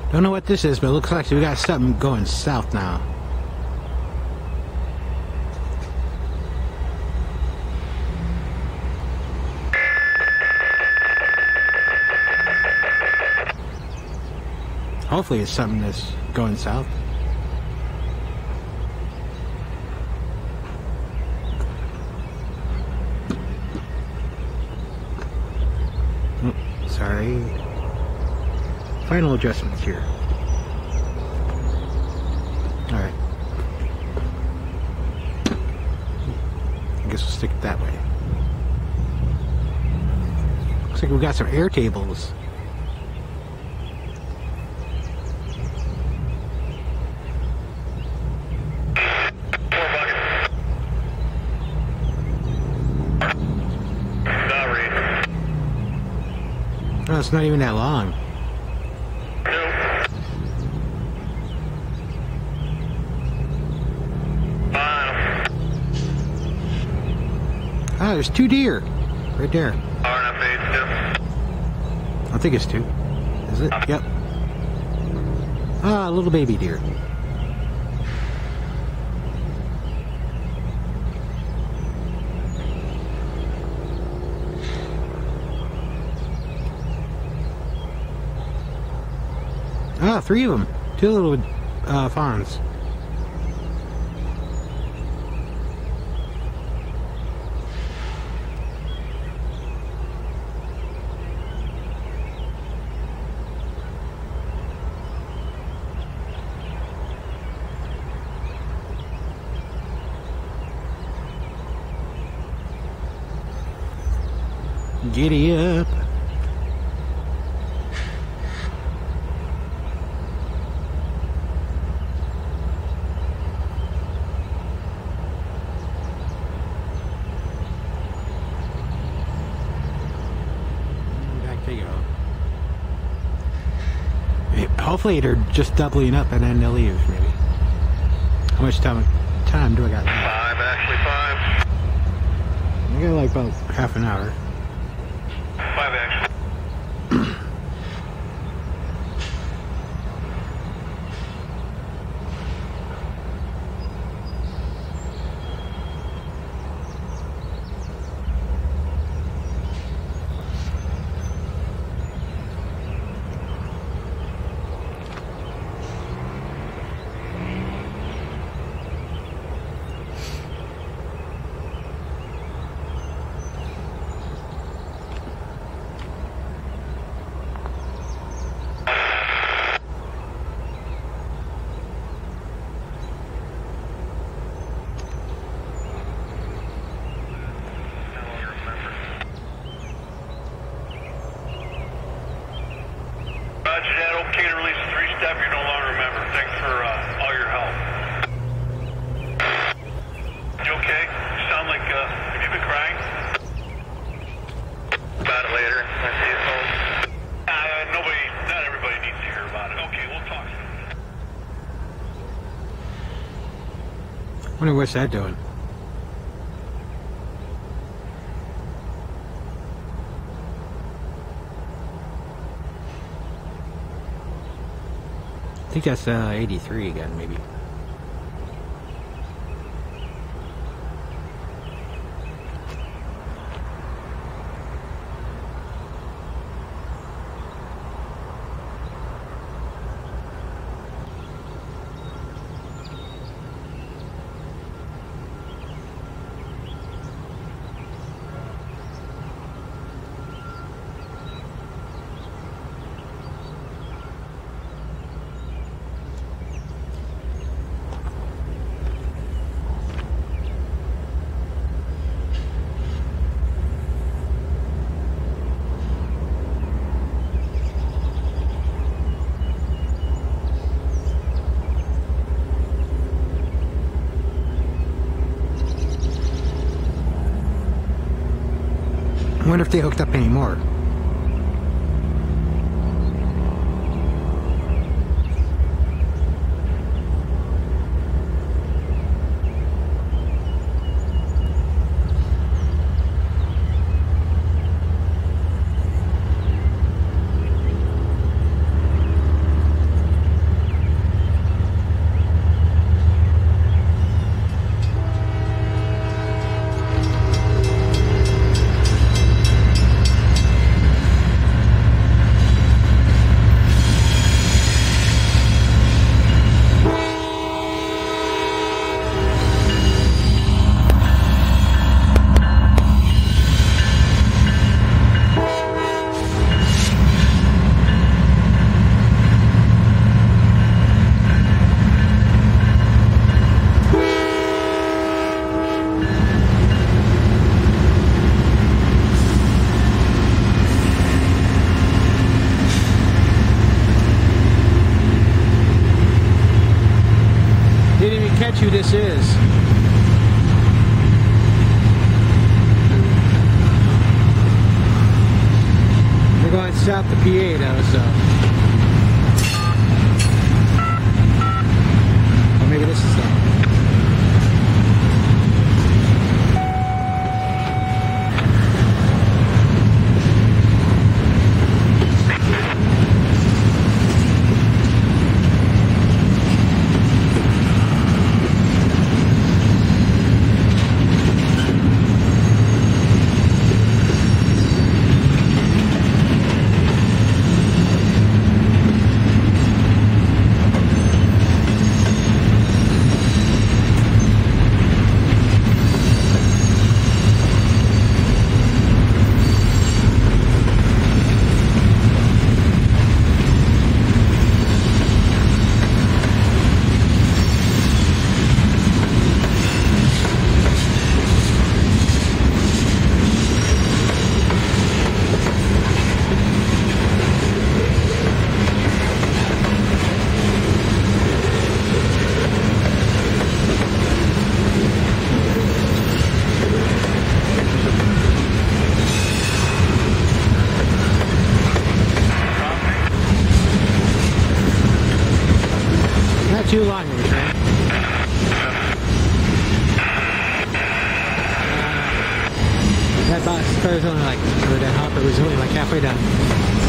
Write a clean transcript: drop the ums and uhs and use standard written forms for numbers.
Don't know what this is, but it looks like we got something going south now. Hopefully it's something that's going south. Oh, sorry. Final adjustments here. Alright. I guess we'll stick it that way. Looks like we got some air tables. Oh, it's not even that long. Ah, there's 2 deer right there. I think it's 2. Is it? Yep. Ah, little baby deer. Ah, 3 of them. 2 little fawns. Giddy up. Back they go. Hopefully they're just doubling up and then they'll leave, maybe. How much time do I got left? 5, actually 5. I got like about half an hour. 5 actually. Roger that. Okay to release a 3-step. You're no longer a member. Thanks for all your help. You okay? You sound like, have you been crying? About it later. I see it home. Not everybody needs to hear about it. Okay, we'll talk soon. Wonder what's that doing? I think that's 83 again, maybe. I wonder if they hooked up any more. K82 this is. We're going south to PA though, so. Or maybe this is the. Too long of a train. That bus car was only like, or that hopper was only like halfway done.